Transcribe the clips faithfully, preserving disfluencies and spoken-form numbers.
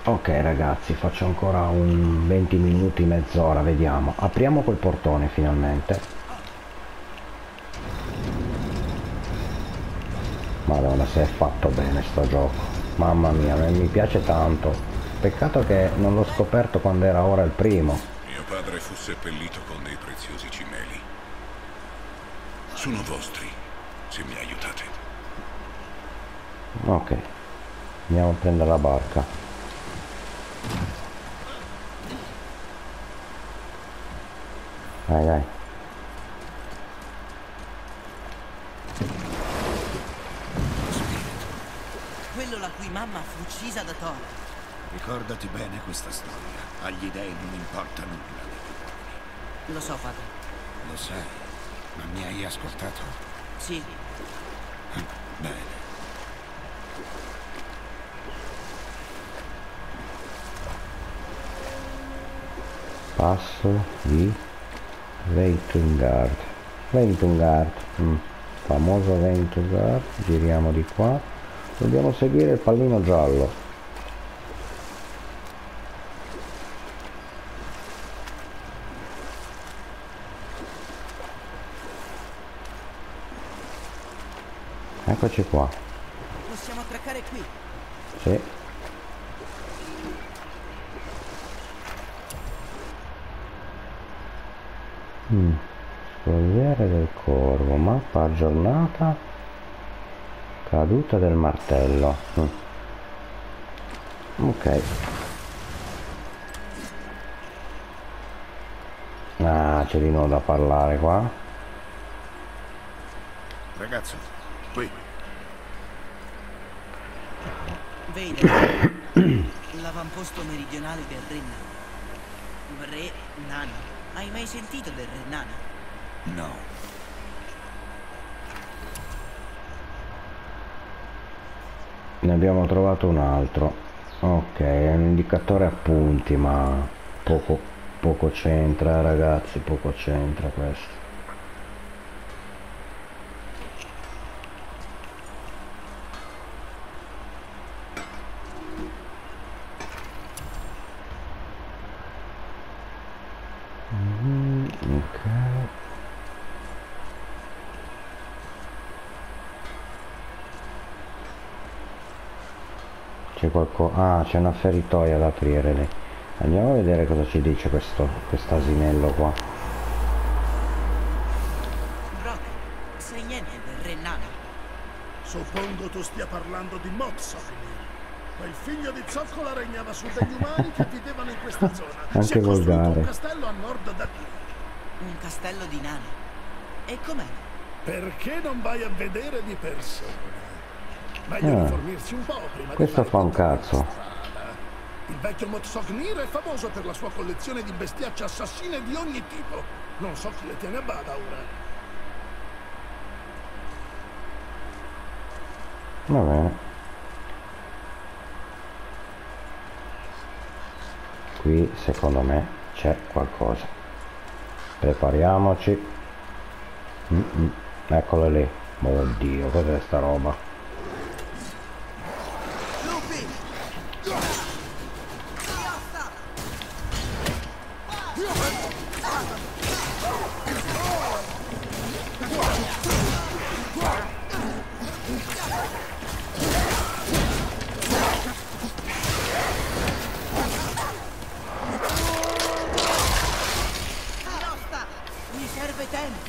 Ok ragazzi, faccio ancora un venti minuti, mezz'ora, vediamo. Apriamo quel portone finalmente. Madonna, se è fatto bene sto gioco. Mamma mia, mi piace tanto. Peccato che non l'ho scoperto quando era ora il primo. Mio padre fu seppellito con dei preziosi cimeli. Sono vostri, se mi aiutate. Ok, andiamo a prendere la barca. Dai, dai. Quello la cui mamma fu uccisa da Thor. Ricordati bene questa storia. Agli dei non importa nulla dei tuoi uomini. Lo so, padre. Lo sai, ma mi hai ascoltato? Sì. Bene. Passo di Veitungard. Veitungard. Mm. Famoso Veitungard. Giriamo di qua. Dobbiamo seguire il pallino giallo. Eccoci qua. Possiamo attraccare qui. Sì. Mm. Scogliere del corvo. Mappa aggiornata. Caduta del martello. Mm. Ok. Ah, c'è di nuovo da parlare qua. Ragazzo, qui. Vedi, l'avamposto meridionale del Re Nano. Re Nano. Hai mai sentito del Re Nano? No. Ne abbiamo trovato un altro. Ok, è un indicatore a punti, ma poco, poco c'entra ragazzi, poco c'entra questo. Mm, ok. C'è qualcosa. Ah, c'è una feritoia da aprire lì. Andiamo a vedere cosa ci dice questo quest'asinello qua. Brock, sai niente del Re Nano? Suppongo tu stia parlando di Mozzogni. Quel figlio di zoccola regnava su degli umani che vivevano in questa zona. Anche si è costruito volgare. un castello a nord da qui. Un castello di nani. E com'è? Perché non vai a vedere di persona? Meglio Ah, informirsi un po' prima questo di fa un fare cazzo. tutta questa strada. Il vecchio Mozzognir è famoso per la sua collezione di bestiacce assassine di ogni tipo. Non so chi le tiene a bada ora. Va bene. Qui secondo me c'è qualcosa. Prepariamoci. Mm-mm. Eccolo lì. Oddio, cos'è sta roba? Lupi! Mi serve tempo!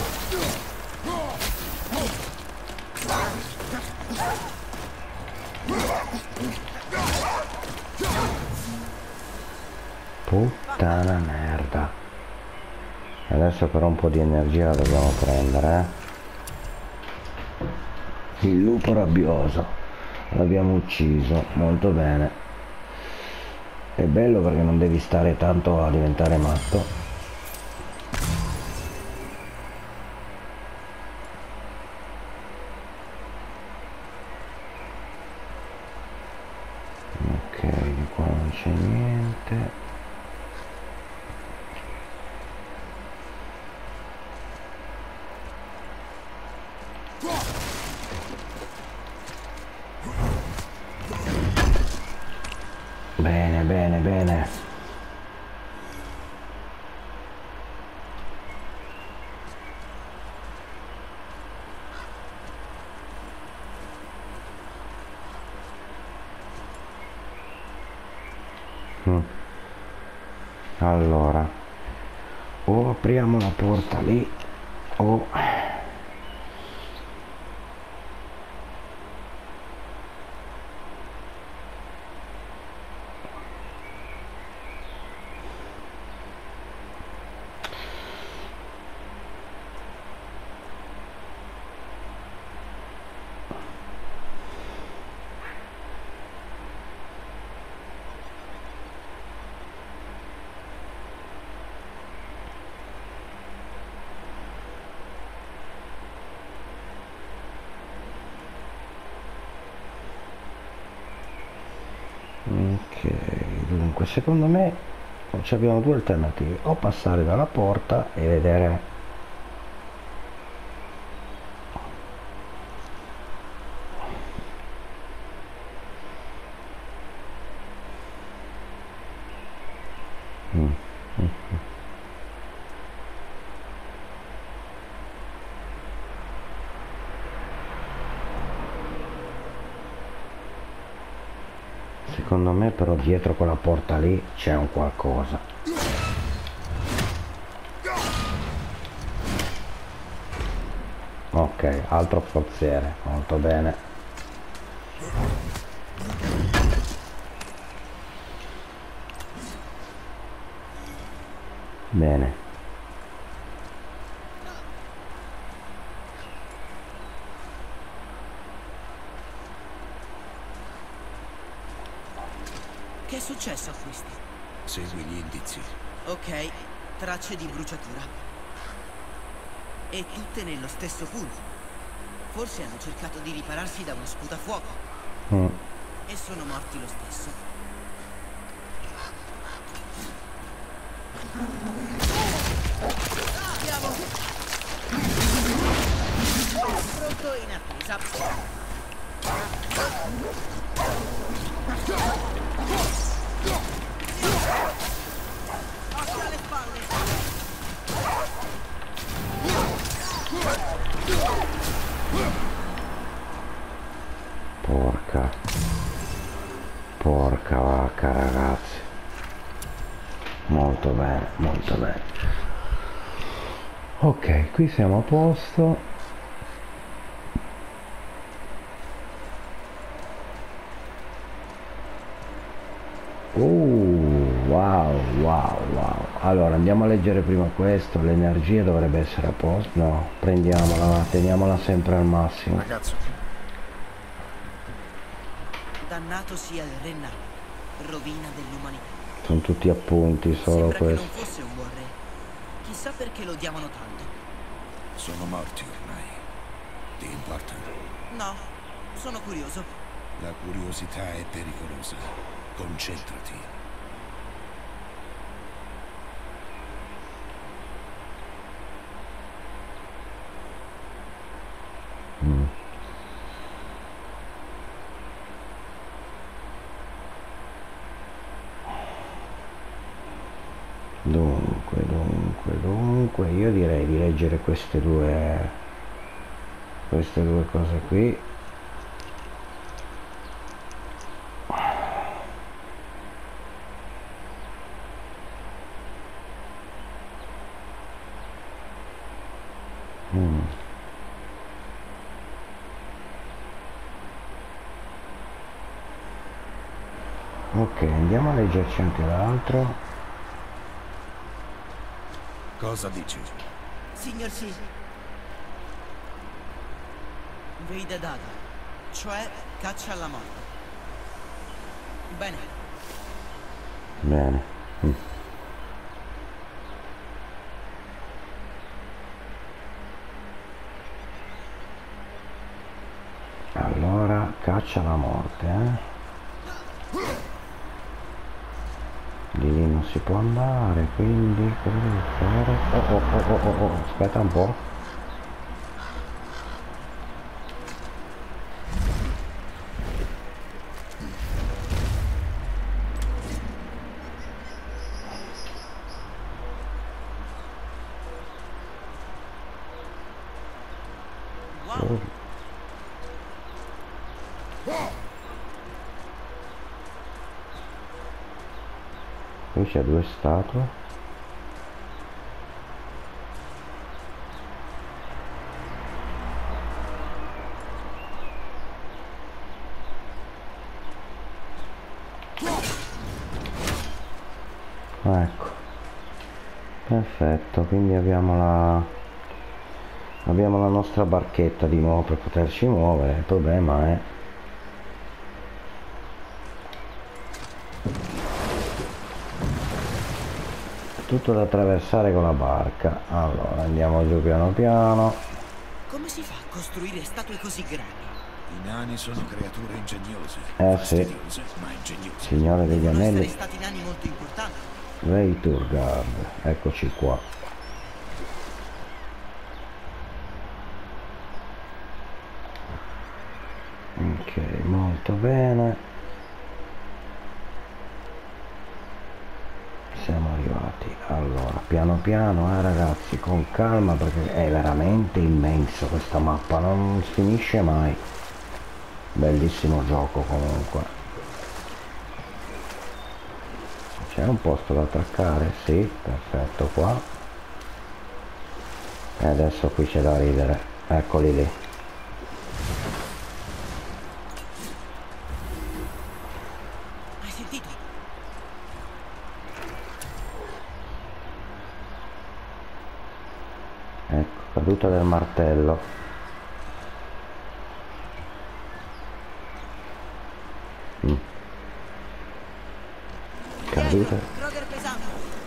Puttana merda. Adesso però un po' di energia la dobbiamo prendere, eh? Il lupo rabbioso. L'abbiamo ucciso, molto bene. È bello perché non devi stare tanto a diventare matto. Ok, di qua non c'è niente. Bene, bene, bene. Mm. Allora, o apriamo la porta lì o ok, dunque secondo me ci abbiamo due alternative: o passare dalla porta e vedere mm. Mm. Secondo me però dietro quella porta lì c'è un qualcosa. Ok, altro forziere, molto bene. Bene. Che è successo a questi? Segui gli indizi. Ok, tracce di bruciatura. E tutte nello stesso punto. Forse hanno cercato di ripararsi da uno sputafuoco. Mm. E sono morti lo stesso. Andiamo! Pronto in attesa. Basta le spalle! Porca. Porca vacca, ragazzi. Molto bene, molto bene. Ok, qui siamo a posto. Uh, wow, wow, wow. Allora andiamo a leggere prima questo. L'energia dovrebbe essere a posto. No, prendiamola, teniamola sempre al massimo. Ragazzo, Dannato sia il Renna, rovina dell'umanità. Sono tutti appunti, solo Sembra che questo. non fosse un buon re. Chissà perché lo odiavano tanto. sono morti ormai. Ti importa? No, sono curioso. La curiosità è pericolosa. Concentrati. Mm. Dunque, dunque, dunque, io direi di leggere queste due, queste due cose qui. Mm. Ok, andiamo a leggerci anche l'altro. Cosa dici? Signor sì. Veida Dada, cioè caccia alla morte. Bene. Bene. Mm. Allora, caccia alla morte, eh? Di lì non si può andare, quindi cosa devo fare? Oh, oh, oh, oh, oh, oh, aspetta un po'. Wow. Qui c'è due statue. Ecco, perfetto, quindi abbiamo la abbiamo la nostra barchetta di nuovo per poterci muovere. Il problema è tutto da attraversare con la barca. Allora andiamo giù piano piano. Come si fa a costruire statue così grandi? I nani sono creature ingegnose. Eh sì, Fastidiose, ma ingegnose. Signore degli Devono essere Anelli, stati nani molto importanti. Ray Turgard, eccoci qua. Ok, molto bene. Siamo arrivati. Allora, piano piano, eh ragazzi, con calma, perché è veramente immenso questa mappa, non finisce mai. Bellissimo gioco comunque. C'è un posto da attaccare? Sì, perfetto, qua. E adesso qui c'è da ridere. Eccoli lì. Hai sentito? Ecco, caduta del martello. Mm. Caduta. Roger pesante.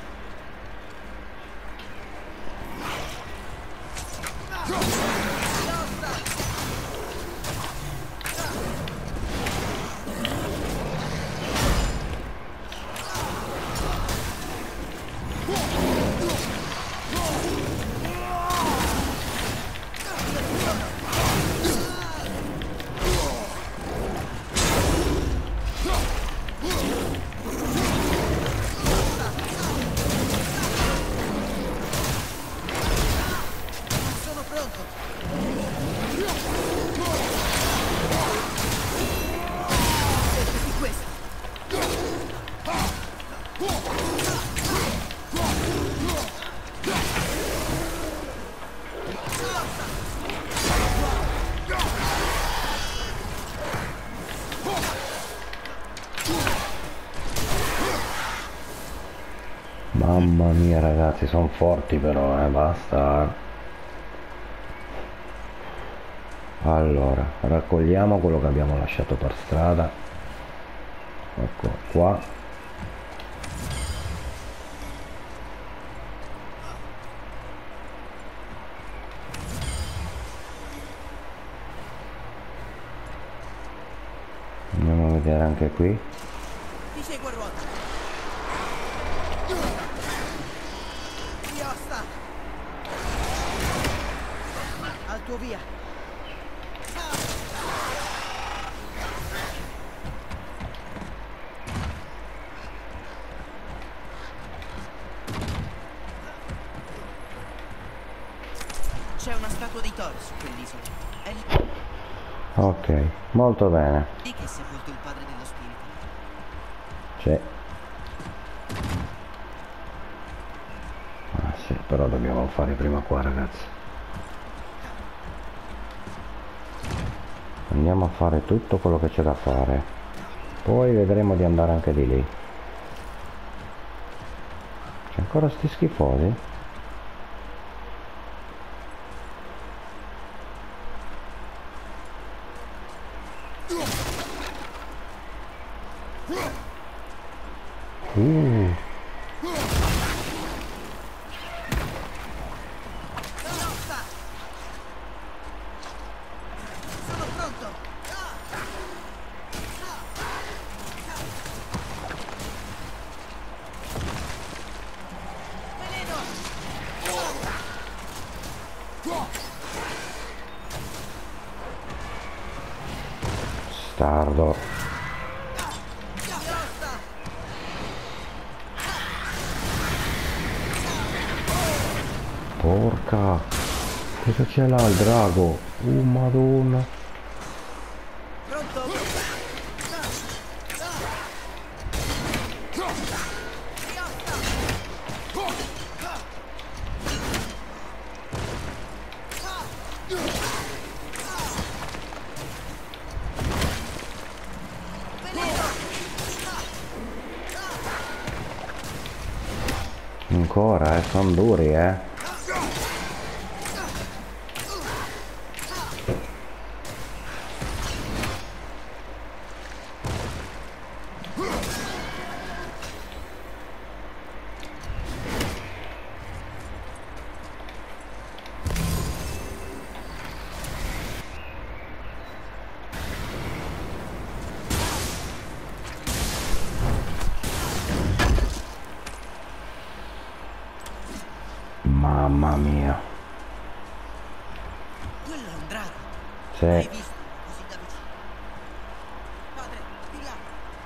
Sono pronto. Cercati questo. Mamma mia ragazzi, sono forti però, eh, basta. Allora, raccogliamo quello che abbiamo lasciato per strada. Ecco qua. Andiamo a vedere anche qui. Ti seguo a ruota. Iosta. Al tuo via. C'è una statua di Thor su quell'isola. È lì Ok, molto bene. che è sepolto il padre dello spirito. C'è. Ah sì, però dobbiamo fare prima qua ragazzi. Andiamo a fare tutto quello che c'è da fare. Poi vedremo di andare anche di lì. C'è ancora sti schifosi? Uh. Iosta. Sono pronto. Veleno. Stardo. Iosta. Porca. Cosa c'è là il drago? Oh madonna. Pronto? Ancora, eh, sono duri, eh. Mamma mia. Quello è un drago. Sì. Mai visto così da vicino. Padre, di là.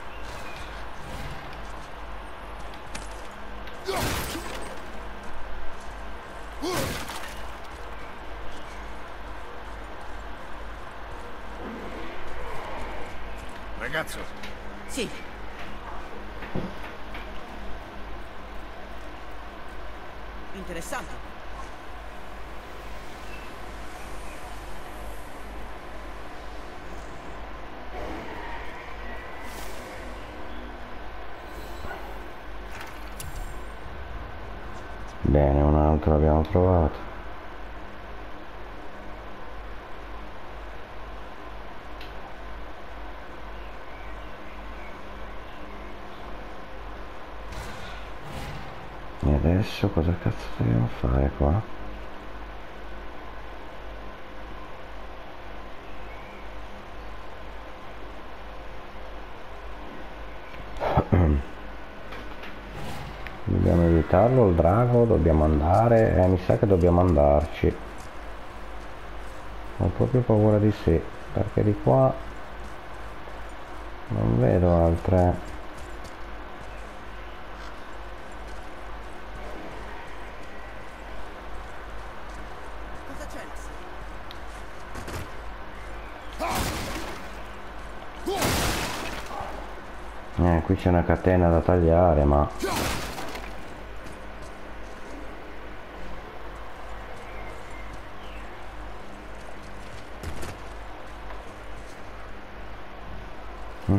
Ragazzo, Sì. Interessante. Bene, un altro l'abbiamo trovato. E adesso cosa cazzo dobbiamo fare qua? Dobbiamo evitarlo il drago, dobbiamo andare, eh, mi sa che dobbiamo andarci. Ho proprio paura di sì, perché di qua non vedo altre. Cosa c'è? Eh, qui c'è una catena da tagliare, ma... Mm.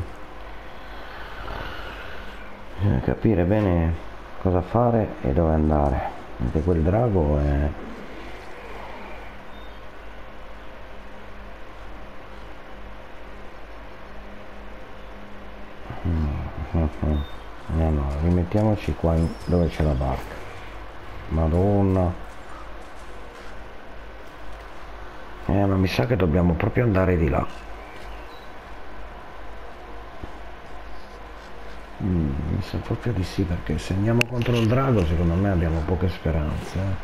Bisogna capire bene cosa fare e dove andare, perché quel drago è... Eh no, rimettiamoci qua in... dove c'è la barca. Madonna. Eh, ma mi sa che dobbiamo proprio andare di là. Mm, mi sa proprio di sì, perché se andiamo contro il drago secondo me abbiamo poche speranze. Eh.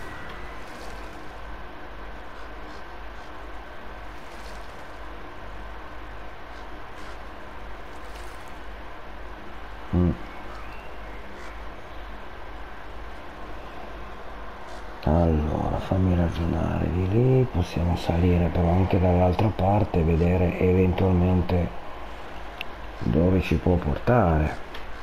Mm. Allora, fammi ragionare, di lì possiamo salire però anche dall'altra parte e vedere eventualmente dove ci può portare.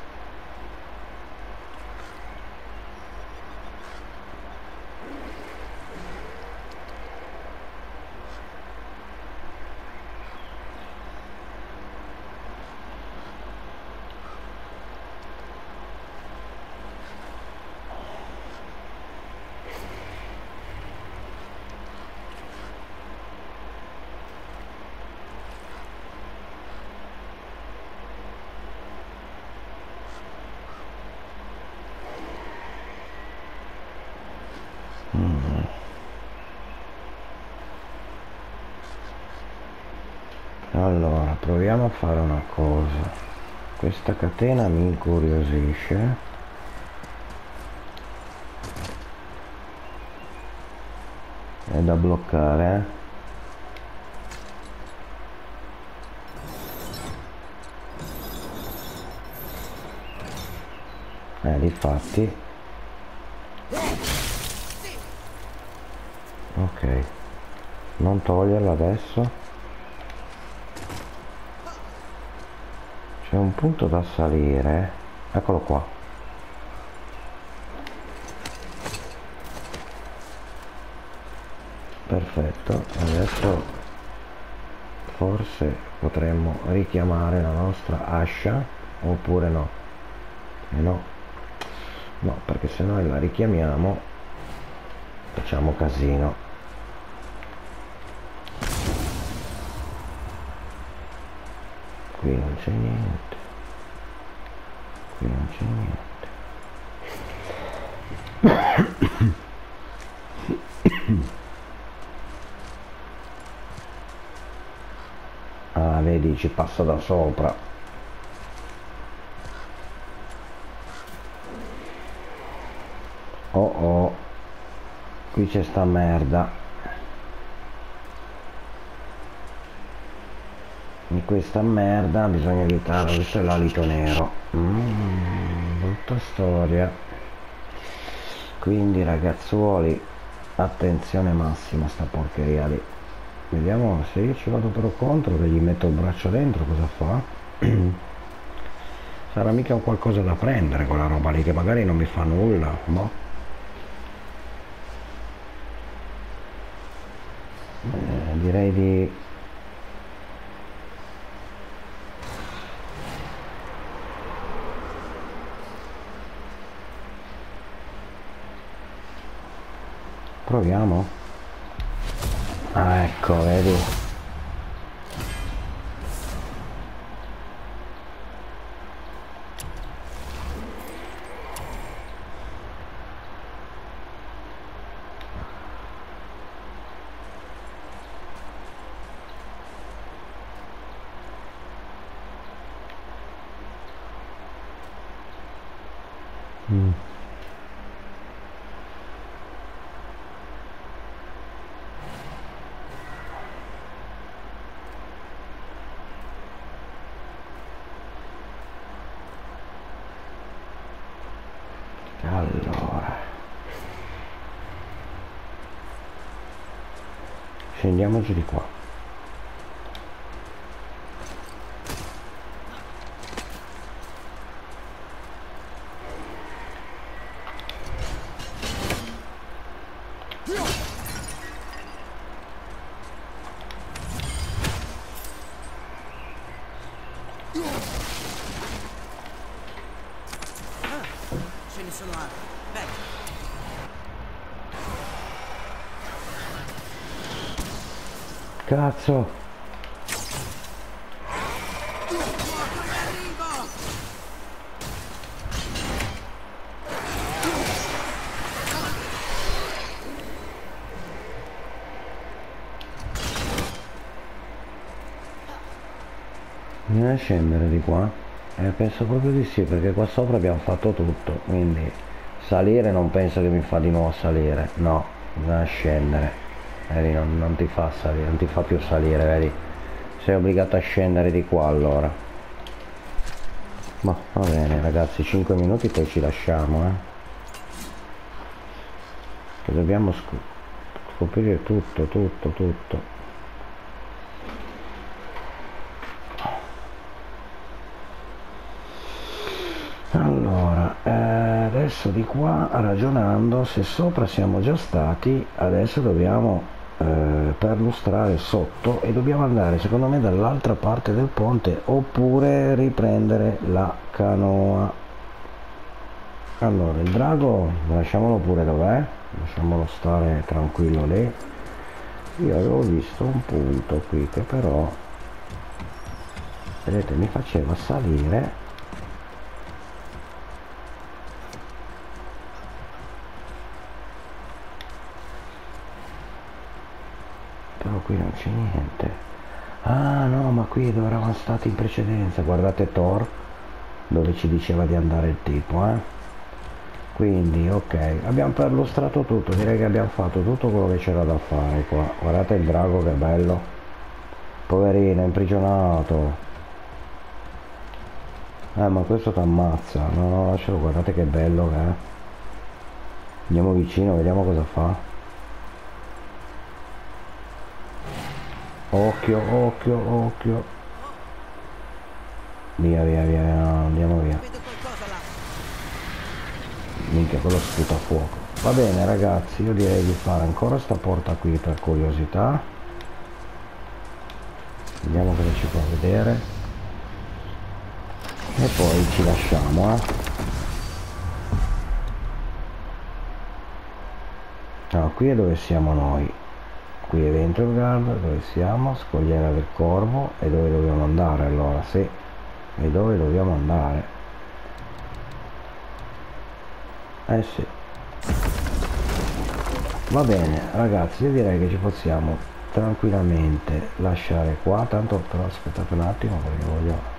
Allora, proviamo a fare una cosa. Questa catena mi incuriosisce. È da bloccare. Eh, difatti. Ok. Ok, non toglierla adesso. C'è un punto da salire, eccolo qua. Perfetto, adesso forse potremmo richiamare la nostra ascia, oppure no. E no, no, perché se noi la richiamiamo facciamo casino. Qui non c'è niente, qui non c'è niente. Ah, vedi, ci passa da sopra. Oh oh, qui c'è sta merda. Di questa merda bisogna evitare. Questo è l'alito nero. Mm, brutta storia. Quindi ragazzuoli, attenzione massima a sta porcheria lì. Vediamo se io ci vado per contro, che gli metto il braccio dentro, cosa fa? Sarà mica un qualcosa da prendere quella roba lì, che magari non mi fa nulla, boh. Eh, direi di... proviamo. Ah, ecco, vedi? Mm. Allora, scendiamo giù di qua. Ce ne sono altri. Beh. Cazzo! Bisogna scendere di qua? Eh, penso proprio di sì, perché qua sopra abbiamo fatto tutto, quindi salire non penso che mi fa di nuovo salire, no, bisogna scendere, vedi, non, non ti fa salire, non ti fa più salire, vedi, sei obbligato a scendere di qua allora. Ma va bene ragazzi, cinque minuti poi ci lasciamo, eh. Che dobbiamo sc scoprire tutto, tutto, tutto. Allora, eh, adesso di qua, ragionando, se sopra siamo già stati, adesso dobbiamo eh, perlustrare sotto e dobbiamo andare secondo me dall'altra parte del ponte, oppure riprendere la canoa. Allora, il drago lasciamolo pure dov'è, lasciamolo stare tranquillo lì. Io avevo visto un punto qui che però, vedete, mi faceva salire. Però qui non c'è niente. Ah no, ma qui dove eravamo stati in precedenza, guardate Thor, dove ci diceva di andare il tipo, eh. Quindi ok, abbiamo perlustrato tutto, direi che abbiamo fatto tutto quello che c'era da fare qua. Guardate il drago che bello, poverino, imprigionato. Eh, ma questo ti ammazza. No, no, lascialo, guardate che bello che è. Andiamo vicino, vediamo cosa fa. Occhio, occhio, occhio. Via, via, via, andiamo via. Vedo qualcosa là. Minchia, quello sputa fuoco. Va bene ragazzi, io direi di fare ancora sta porta qui per curiosità. Vediamo cosa ci fa vedere. E poi ci lasciamo, eh. Ah, qui è dove siamo noi. Qui è Venturgard, dove siamo? Scogliera del Corvo. E dove dobbiamo andare allora? Sì. E dove dobbiamo andare? Eh sì. Va bene ragazzi, io direi che ci possiamo tranquillamente lasciare qua. Tanto però aspettate un attimo perché voglio...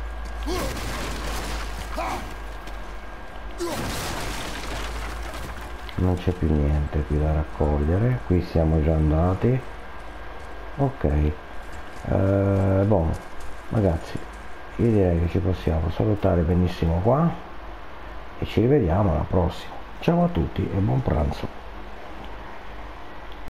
Non c'è più niente qui da raccogliere, qui siamo già andati. Ok, eh, boh ragazzi, io direi che ci possiamo salutare benissimo qua e ci rivediamo alla prossima. Ciao a tutti e buon pranzo.